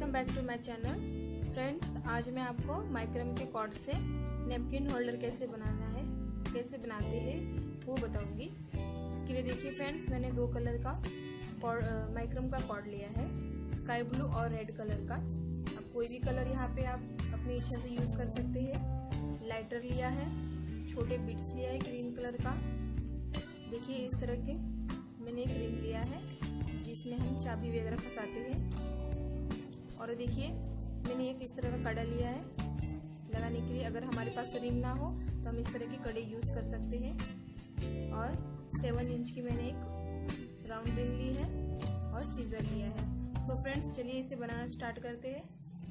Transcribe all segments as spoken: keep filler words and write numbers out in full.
Welcome back to my channel. Friends, आज मैं आपको माइक्रम के कॉर्ड से नैपकिन होल्डर कैसे बनाना है, कैसे बनाते हैं वो बताऊंगी। इसके लिए देखिए फ्रेंड्स, मैंने दो कलर का माइक्रम का कॉर्ड लिया है, स्काई ब्लू और रेड कलर का। अब कोई भी कलर यहाँ पे आप अपनी इच्छा से यूज कर सकते हैं। लाइटर लिया है, छोटे बीट्स लिया है ग्रीन कलर का। देखिए इस तरह के मैंने एक रिंग लिया है जिसमें हम चाबी वगैरह फंसाते हैं। और देखिए मैंने एक इस तरह का कड़ा लिया है लगाने के लिए। अगर हमारे पास रिंग ना हो तो हम इस तरह के कड़े यूज कर सकते हैं। और सेवन इंच की मैंने एक राउंड रिंग ली है और सीजर लिया है। सो फ्रेंड्स, चलिए इसे बनाना स्टार्ट करते हैं।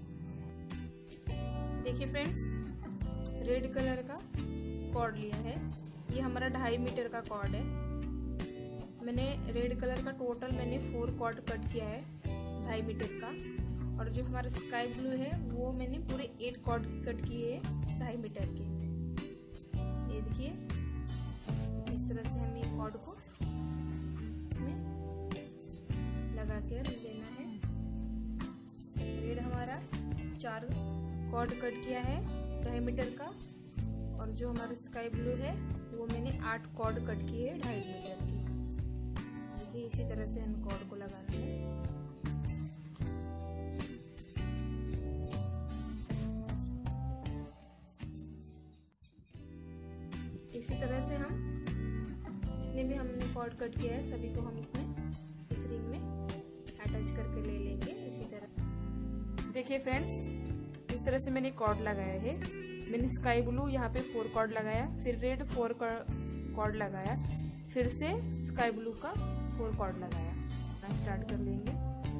देखिए फ्रेंड्स, रेड कलर का कॉर्ड लिया है। ये हमारा ढाई मीटर का कॉर्ड है। मैंने रेड कलर का टोटल मैंने फोर कॉर्ड कट किया है ढाई मीटर का। और जो हमारा स्काई ब्लू है वो मैंने पूरे एट कॉर्ड कट किए हैं ढाई मीटर के। ये देखिए इस तरह से हमें कॉर्ड को इसमें लगा के लेना है। रेड हमारा चार कॉर्ड कट किया है ढाई मीटर का। और जो हमारा स्काई ब्लू है वो मैंने आठ कॉर्ड कट किए हैं ढाई मीटर की। देखिए इसी तरह से हम कॉर्ड को लगाना है। इसी तरह से हम जितने भी हमने कॉर्ड कट किया है सभी को हम इसमें इस रिंग में अटैच करके ले लेंगे। इसी तरह देखिए फ्रेंड्स, इस तरह से मैंने कॉर्ड लगाया है। मैंने स्काई ब्लू यहाँ पे फोर कॉर्ड लगाया, फिर रेड फोर कॉर्ड लगाया, फिर से स्काई ब्लू का फोर कॉर्ड लगाया। स्टार्ट कर लेंगे।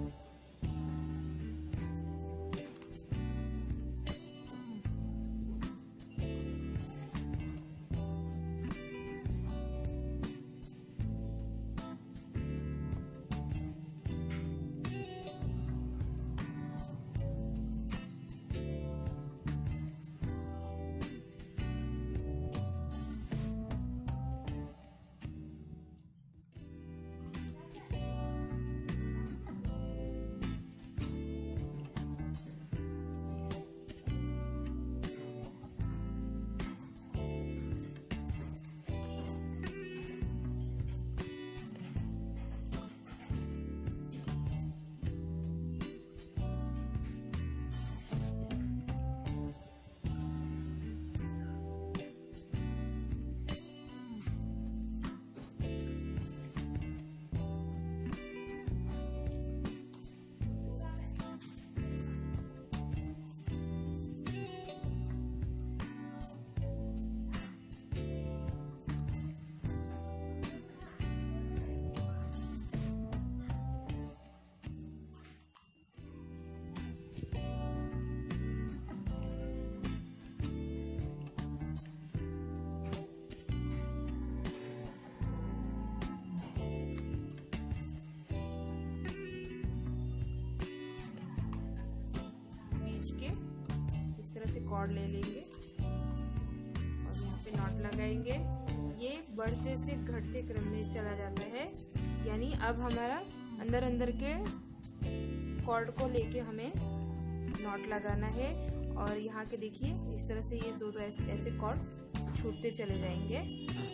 के इस तरह से कॉर्ड ले लेंगे और यहाँ पे नॉट लगाएंगे। ये बढ़ते से घटते क्रम में चला जाता है, यानी अब हमारा अंदर अंदर के कॉर्ड को लेके हमें नॉट लगाना है। और यहाँ के देखिए इस तरह से ये दो दो ऐसे, ऐसे कॉर्ड छूटते चले जाएंगे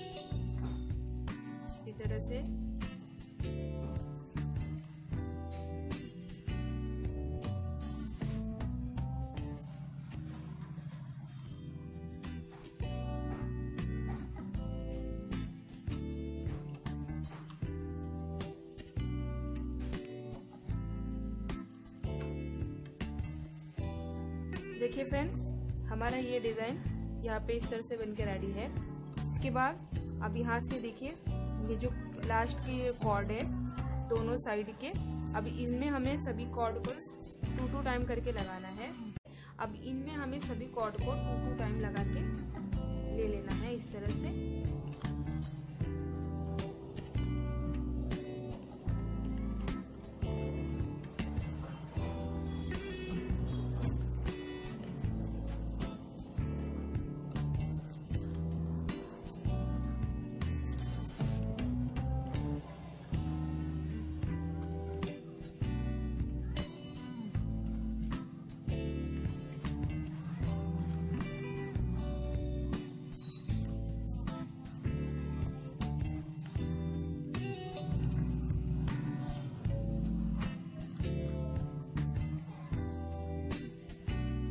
इसी तरह से। देखिए फ्रेंड्स, हमारा ये डिजाइन यहाँ पे इस तरह से बनके रेडी है। उसके बाद अब यहाँ से देखिए ये जो लास्ट की कॉर्ड है दोनों साइड के, अब इनमें हमें सभी कॉर्ड को टू टू टाइम करके लगाना है। अब इनमें हमें सभी कॉर्ड को टू टू टाइम लगा के ले लेना है इस तरह से।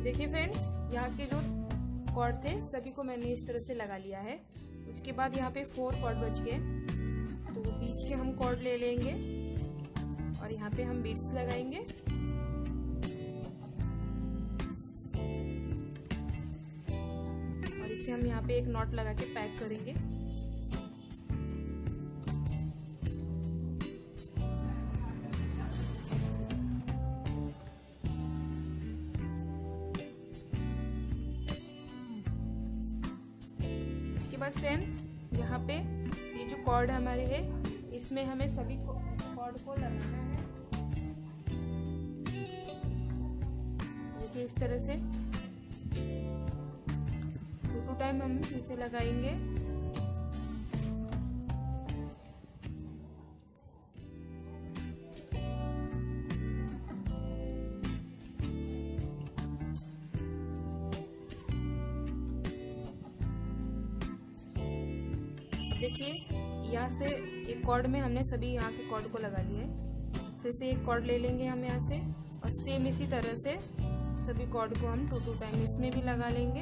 देखिए फ्रेंड्स, यहाँ के जो कॉर्ड थे सभी को मैंने इस तरह से लगा लिया है। उसके बाद यहाँ पे फोर कॉर्ड बच गए, तो बीच के हम कॉर्ड ले लेंगे और यहाँ पे हम बीड्स लगाएंगे। और इसे हम यहाँ पे एक नॉट लगा के पैक करेंगे। इसके बाद फ्रेंड्स, यहाँ पे ये जो कॉर्ड हमारे है इसमें हमें सभी कॉर्ड को लगाना है। देखिए इस तरह से टू टू टाइम हम इसे लगाएंगे। देखिए यहाँ से एक कॉर्ड में हमने सभी यहाँ के कॉर्ड को लगा लिए। फिर से एक कॉर्ड ले लेंगे हम यहाँ से और सेम इसी तरह से सभी कॉर्ड को हम टू टू टाइम इसमें भी लगा लेंगे।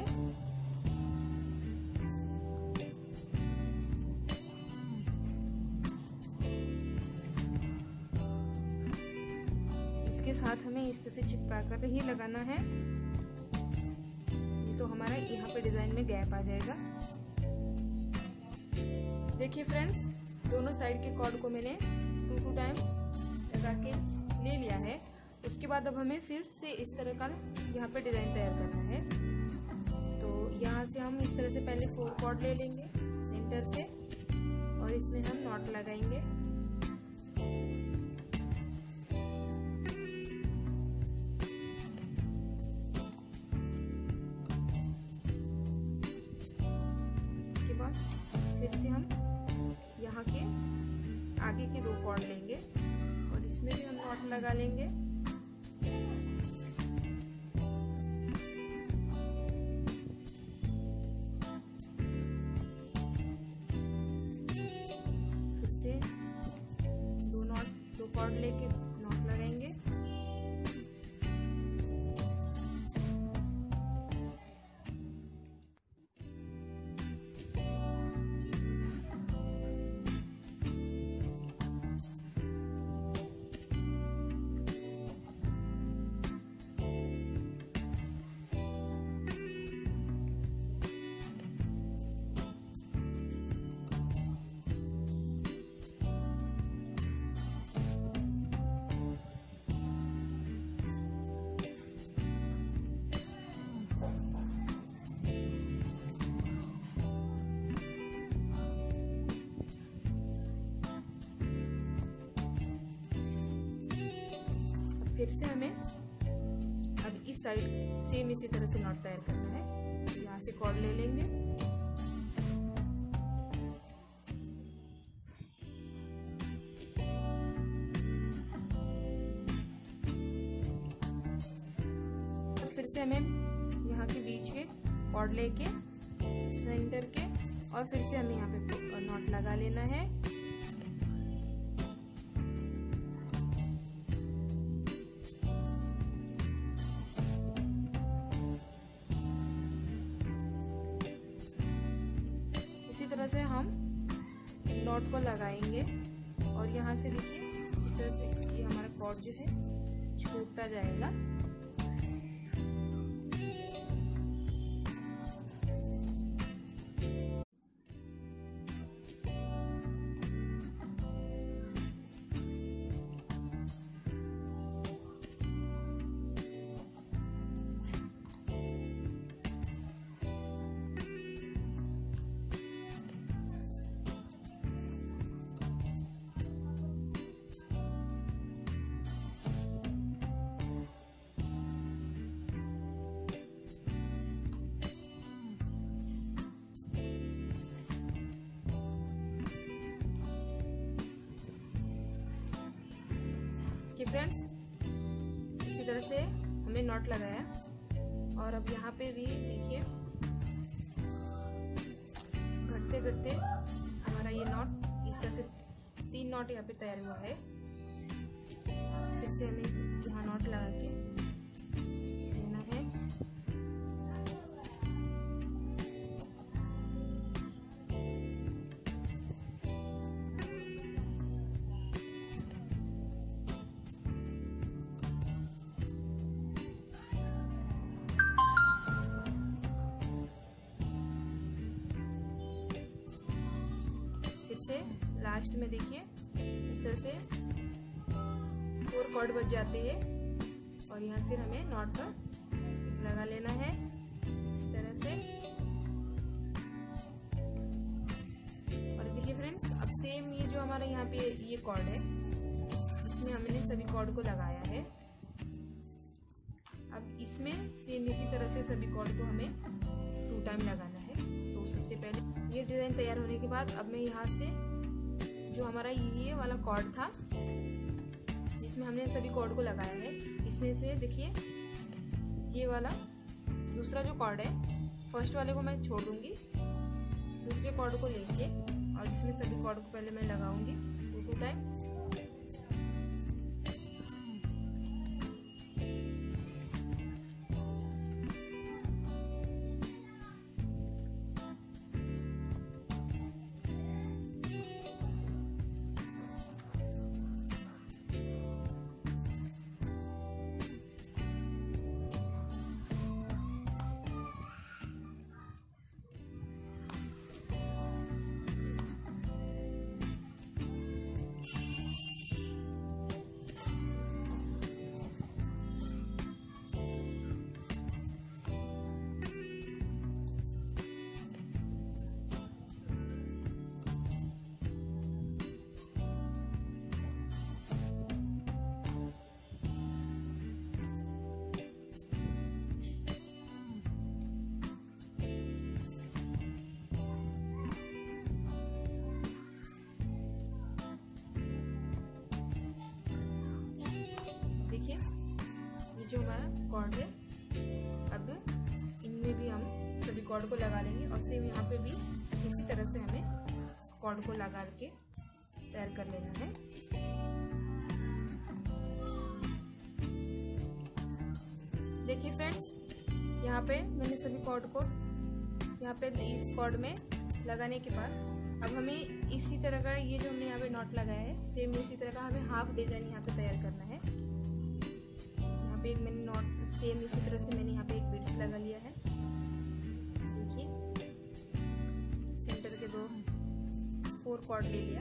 इसके साथ हमें इस तरह से चिपका कर ही लगाना है, तो हमारा यहाँ पे डिजाइन में गैप आ जाएगा। देखिए फ्रेंड्स, दोनों साइड के कॉर्ड को मैंने टू टू टाइम लगा के ले लिया है। उसके बाद अब हमें फिर से इस तरह का यहाँ पे डिजाइन तैयार करना है। तो यहाँ से हम इस तरह से पहले फोर कॉर्ड ले लेंगे सेंटर से और इसमें हम नॉट लगाएंगे। उसके बाद फिर से हम यहाँ के आगे के दो कॉर्ड लेंगे और इसमें भी हम नॉट लगा लेंगे। फिर से दो नॉट दो कॉर्ड लेके नॉट लगाएंगे। फिर से हमें अब इस साइड सेम इसी तरह से नॉट तैयार करना है। यहाँ से कॉर्ड ले लेंगे, फिर से हमें यहाँ के बीच के कॉर्ड लेके सेंटर के और फिर से हमें यहाँ पे नॉट लगा लेना है। इसी तरह से हम नॉट को लगाएंगे और यहाँ से देखिए इस तरह से ये हमारा कॉर्ड जो है छूटता जाएगा। कि फ्रेंड्स इसी तरह से हमने नॉट लगाया और अब यहाँ पे भी देखिए घटते घटते हमारा ये नॉट इस तरह से तीन नॉट यहाँ पे तैयार हुआ है। फिर से हमें यहाँ नॉट लगा के लेना है। लास्ट में देखिए इस तरह से फोर कॉर्ड बच जाते हैं और यहाँ फिर हमें नॉट लगा लेना है इस तरह से। और देखिए फ्रेंड्स, अब सेम ये जो हमारा यहाँ पे ये कॉर्ड है इसमें हमने सभी कॉर्ड को लगाया है। अब इसमें सेम इसी तरह से सभी कॉर्ड को हमें टू टाइम लगाना है। तो सबसे पहले ये डिजाइन तैयार होने के बाद अब मैं यहाँ से जो हमारा ये वाला कॉर्ड था जिसमें हमने सभी कॉर्ड को लगाया है, इसमें से देखिए ये वाला दूसरा जो कॉर्ड है फर्स्ट वाले को मैं छोड़ दूंगी, दूसरे कॉर्ड को लेके और इसमें सभी कॉर्ड को पहले मैं लगाऊंगी टू टू टाइम। जो हमारा कॉर्ड है अब इनमें भी हम सभी कॉर्ड को लगा लेंगे और सेम यहाँ पे भी इसी तरह से हमें कॉर्ड को लगा के तैयार कर लेना है। देखिए फ्रेंड्स, यहाँ पे मैंने सभी कॉर्ड को यहाँ पे इस कॉर्ड में लगाने के बाद अब हमें इसी तरह का ये जो हमने यहाँ पे नॉट लगाया है सेम इसी तरह का हमें हाफ डिजाइन यहाँ पे तैयार करना है। एक मैंने नॉट सेम इसी तरह से मैंने यहाँ पे एक बीड्स लगा लिया है। देखिए सेंटर के दो फोर कॉर्ड ले लिया।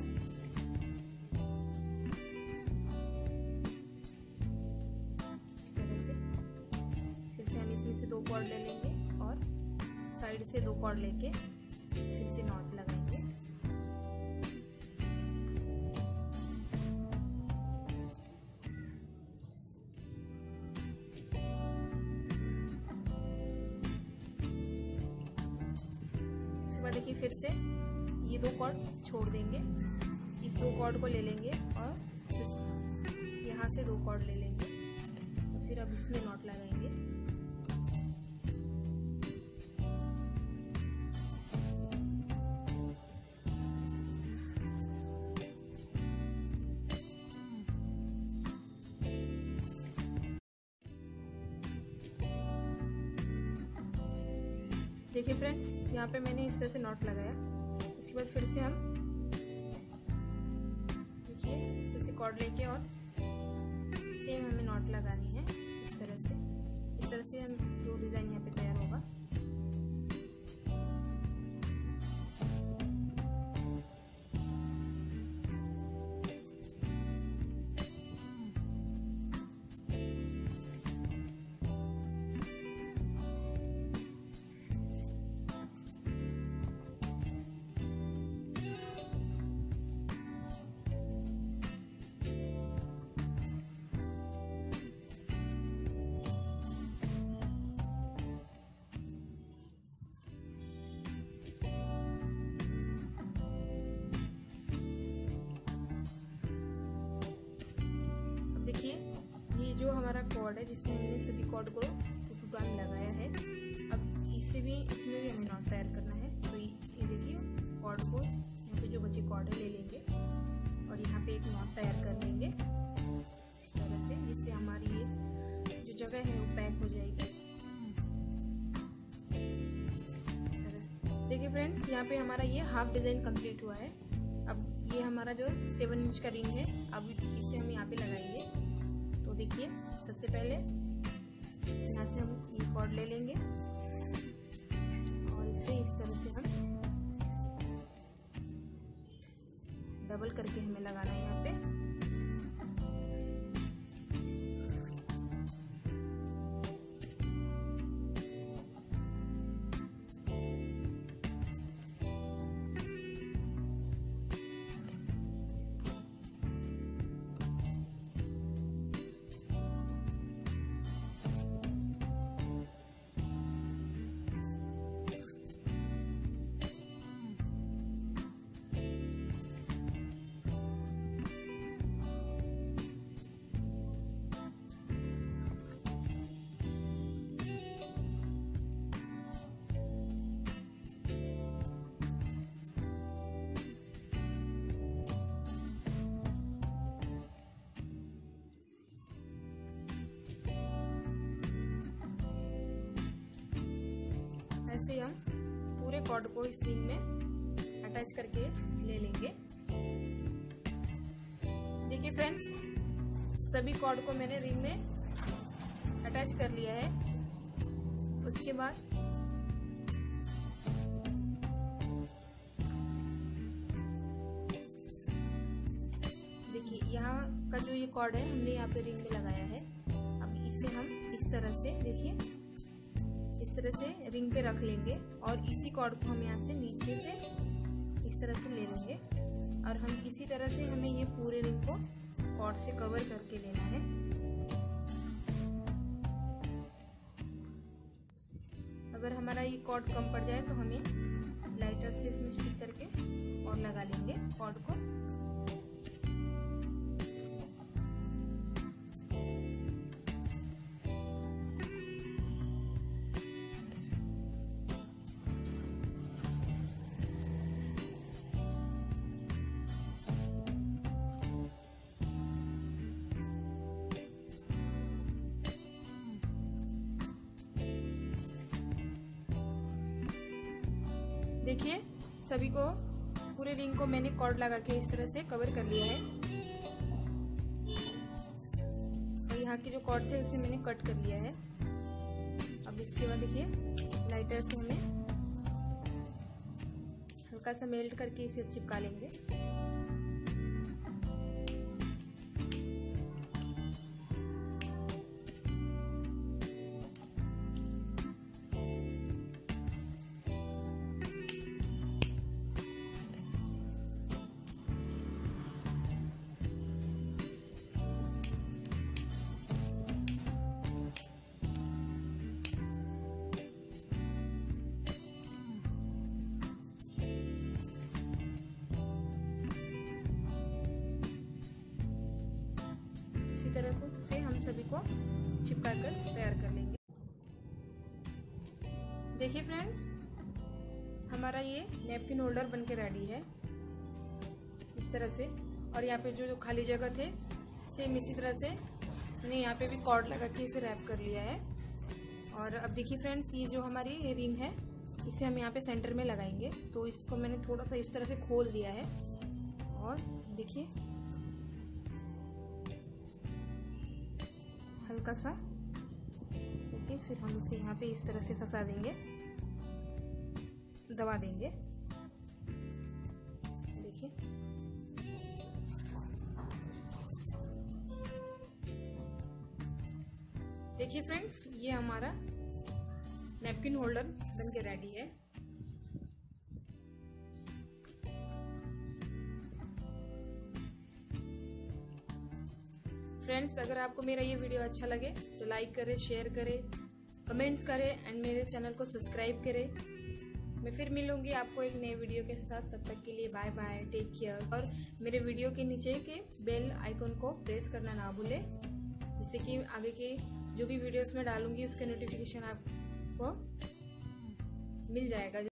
इस तरह से फिर से हम इसमें से दो कॉर्ड ले लेंगे और साइड से दो कॉर्ड लेके फिर से नॉट लगाएंगे। देखिए फिर से ये दो कॉर्ड छोड़ देंगे, इस दो कॉर्ड को ले लेंगे और फिर यहाँ से दो कॉर्ड ले लेंगे तो फिर अब इसमें नॉट लगाएंगे। देखिए फ्रेंड्स, यहाँ पे मैंने इस तरह से नॉट लगाया। उसके बाद फिर से हम देखिए फिर से कॉर्ड लेके और सेम हमें नॉट लगानी है इस तरह से। इस तरह से हम जो डिजाइन यहाँ पे तैयार होगा। देखिए ये जो हमारा कॉर्ड है जिसमें हमने सभी कॉर्ड को टू टू टाइम लगाया है, अब इसे भी इसमें भी हमें नॉट तैयार करना है। तो ये देखिए कॉर्ड को यहाँ पे जो बचे कॉर्ड है ले लेंगे और यहाँ पे एक नॉट तैयार कर लेंगे इस तरह से, जिससे हमारी ये जो जगह है वो पैक हो जाएगी इस तरह से। देखिए फ्रेंड्स, यहाँ पे हमारा ये हाफ डिजाइन कंप्लीट हुआ है। अब ये हमारा जो सेवन इंच का रिंग है अब इसे हम यहाँ पे लगाएंगे। तो देखिए सबसे पहले यहाँ से हम ये कॉर्ड ले लेंगे और इसे इस तरह से हम डबल करके हमें लगाना है यहाँ पे। ऐसे हम पूरे कॉर्ड को इस रिंग में अटैच करके ले लेंगे। देखिए फ्रेंड्स, सभी कॉर्ड को मैंने रिंग में अटैच कर लिया है। उसके बाद देखिए यहाँ का जो ये कॉर्ड है हमने यहाँ पे रिंग में लगाया है। अब इसे हम इस तरह से देखिए इस तरह से रिंग पे रख लेंगे और इसी कॉर्ड को हम यहाँ से नीचे से इस तरह से ले लेंगे और हम इसी तरह से हमें ये पूरे रिंग को कॉर्ड से कवर करके लेना है। अगर हमारा ये कॉर्ड कम पड़ जाए तो हमें लाइटर से इसमें स्टिक करके और लगा लेंगे कॉर्ड को। देखिए सभी को पूरे रिंग को मैंने कॉर्ड लगा के इस तरह से कवर कर लिया है और यहाँ के जो कॉर्ड थे उसे मैंने कट कर लिया है। अब इसके बाद देखिए लाइटर से हमें हल्का सा मेल्ट करके इसे चिपका लेंगे। इसी तरह से हम सभी को चिपका कर तैयार कर लेंगे। देखिए फ्रेंड्स, हमारा ये नैपकिन होल्डर बनके रेडी है इस तरह से। और यहाँ पे जो जो खाली जगह थे सेम इसी तरह से मैंने यहाँ पे भी कॉर्ड लगा के इसे रैप कर लिया है। और अब देखिए फ्रेंड्स, ये जो हमारी ये रिंग है इसे हम यहाँ पे सेंटर में लगाएंगे। तो इसको मैंने थोड़ा सा इस तरह से खोल दिया है और देखिए हल्का सा ओके, फिर हम इसे यहाँ पे इस तरह से फंसा देंगे, दबा देंगे। देखिए देखिए फ्रेंड्स, ये हमारा नैपकिन होल्डर बनके रेडी है। फ्रेंड्स, अगर आपको मेरा ये वीडियो अच्छा लगे तो लाइक करें, शेयर करें, कमेंट्स करें एंड मेरे चैनल को सब्सक्राइब करें। मैं फिर मिलूंगी आपको एक नए वीडियो के साथ। तब तक के लिए बाय बाय, टेक केयर। और मेरे वीडियो के नीचे के बेल आइकन को प्रेस करना ना भूलें, जिससे कि आगे के जो भी वीडियोस मैं डालूंगी उसके नोटिफिकेशन आपको मिल जाएगा।